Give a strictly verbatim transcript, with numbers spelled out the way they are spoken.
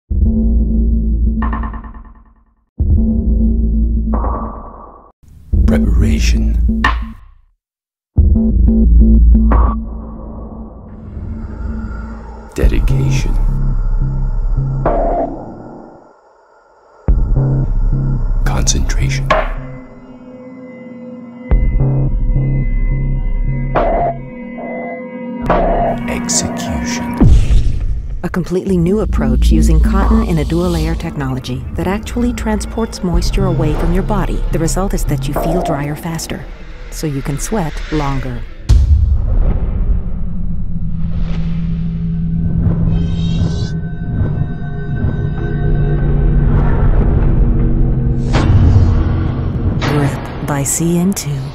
Preparation. Dedication. Concentration. Execution. A completely new approach using cotton in a dual-layer technology that actually transports moisture away from your body. The result is that you feel drier faster, so you can sweat longer. Grip by C I N two.